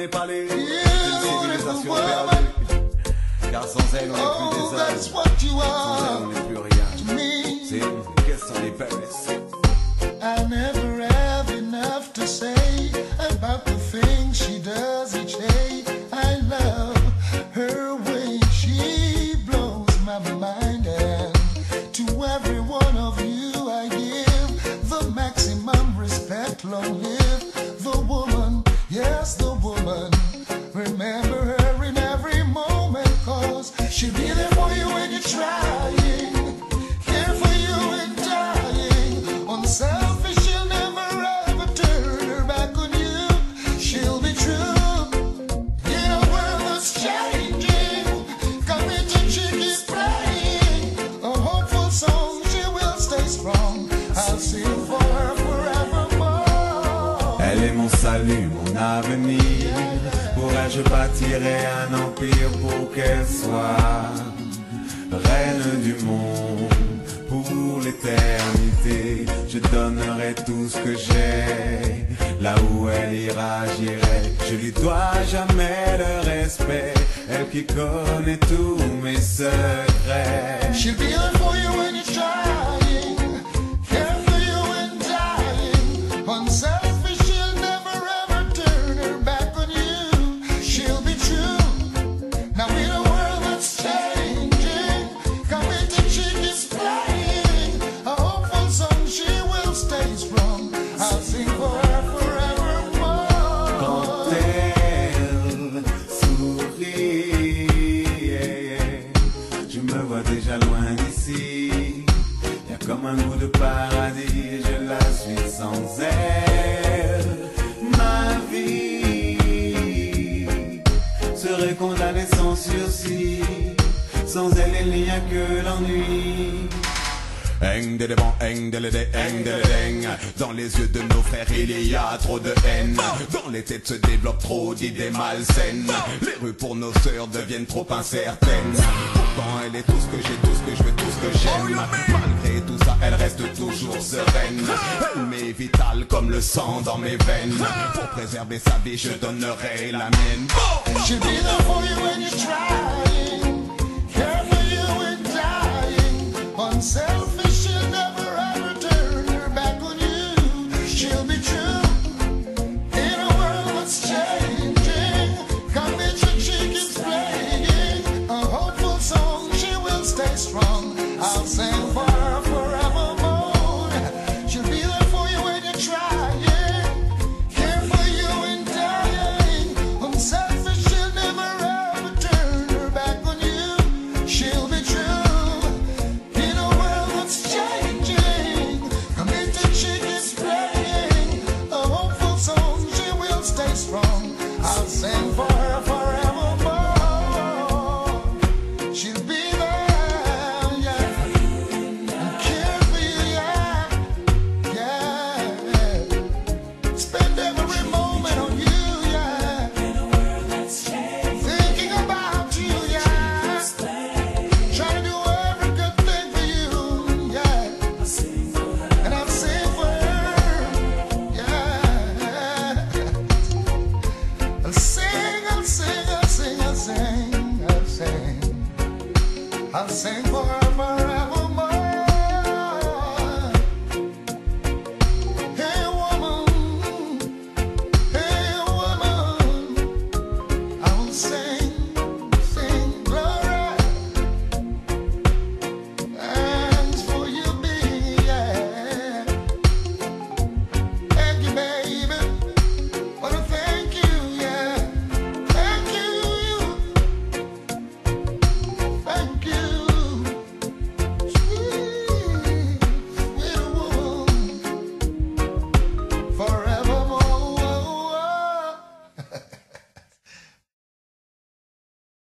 les palais, une civilisation perdue. Car sans elle, on n'est plus des hommes. Sans elle, on n'est plus rien. C'est une question des palaces. I never have enough to say about the things she does each day. I love her way, she blows my mind. And to every one of you I give the maximum respect. Long live the woman, yes the woman. Remember her in every moment, cause she'll be there for you when you're trying. Care for you in dying. Unselfish, she'll never ever turn her back on you. She'll be true in a world that's changing. Committed, she keeps playing a hopeful song. She will stay strong. I'll sing for her forevermore. Elle est mon salut, mon avenir. Pour elle je bâtirai un empire pour qu'elle soit reine du monde pour l'éternité. Je donnerai tout ce que j'ai. Là où elle ira, j'irai. Je lui dois jamais le respect. Elle qui connaît tous mes secrets. She'll be there for you when you're trying. Care for you in dying. Unselfish, she'll never ever turn her back on you. She'll be true. Now in a world that's changing, committed, she keeps playing a hopeful song. She will stay strong. I'll sing for her forevermore. Quand elle sourit, je me vois déjà loin d'ici. Y a comme un goût de paradis, je la suis sans elle. Ma vie serait condamnée sans sursis. Sans elle, il n'y a que l'ennui. Eng de devant, eng de l'ede, eng de l'edeng. Dans les yeux de nos frères il y a trop de haine. Dans les têtes se développent trop d'idées malsaines. Les rues pour nos sœurs deviennent trop incertaines. Pourtant elle est tout ce que j'ai, tout ce que je veux, tout ce que j'aime. Malgré tout ça elle reste toujours sereine. Elle m'est vitale comme le sang dans mes veines. Pour préserver sa vie je donnerai la mienne. She'll be there for you when you're trying. Care for you in dying. Unselfish, she'll never ever turn her back on you. She'll be true in a world that's changing. Committed, she keeps playing a hopeful song. She will stay strong. I'll sing for her forevermore. She'll be there for you when you're trying. Care for you in dying. Unselfish, she'll never ever turn her back on you. She'll be true in a world that's changing. Committed, she keeps playing a hopeful song. She will stay strong. I'll sing for her forevermore. She'll be there, yeah, and care for you, yeah, yeah. Spend every moment on you, yeah. Thinking about you, yeah. Trying to do every good thing for you, yeah. And I'll sing for her, yeah. I'll sing, I'll sing, I'll sing, I'll sing, I'll sing. I'll sing for her.